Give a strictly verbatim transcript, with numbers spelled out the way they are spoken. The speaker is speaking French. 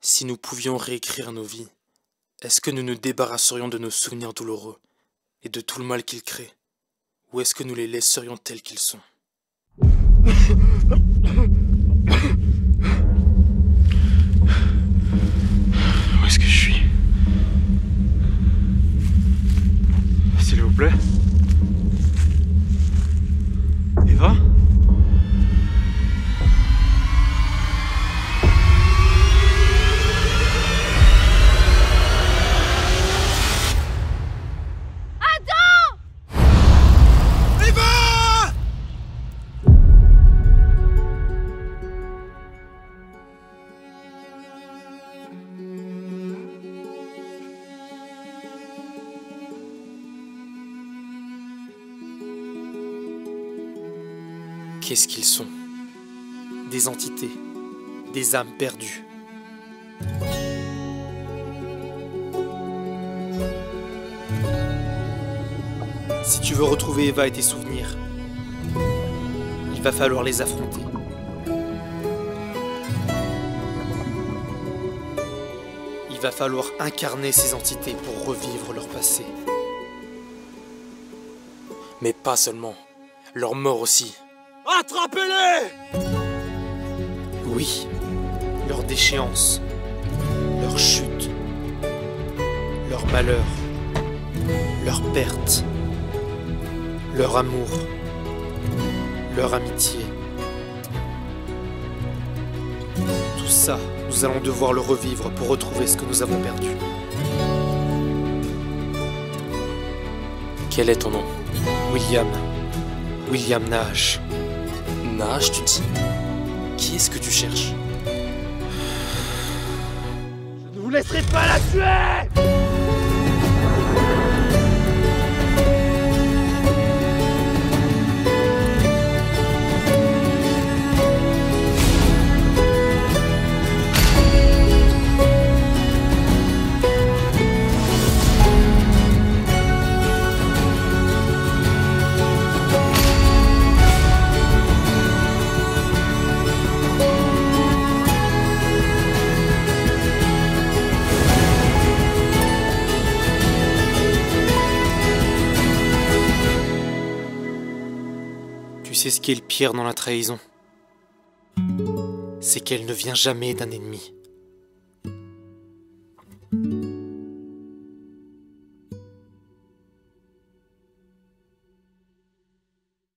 Si nous pouvions réécrire nos vies, est-ce que nous nous débarrasserions de nos souvenirs douloureux et de tout le mal qu'ils créent? Ou est-ce que nous les laisserions tels qu'ils sont? Où est-ce que je suis? S'il vous plaît? Eva? Qu'est-ce qu'ils sont? Des entités, des âmes perdues. Si tu veux retrouver Eva et tes souvenirs, il va falloir les affronter. Il va falloir incarner ces entités pour revivre leur passé. Mais pas seulement, leur mort aussi. Attrapez-les! Oui, leur déchéance, leur chute, leur malheur, leur perte, leur amour, leur amitié. Tout ça, nous allons devoir le revivre pour retrouver ce que nous avons perdu. Quel est ton nom? William. William Nash. Nash, tu dis? Qui est-ce que tu cherches? Je ne vous laisserai pas la tuer! Tu sais ce qui est le pire dans la trahison? C'est qu'elle ne vient jamais d'un ennemi.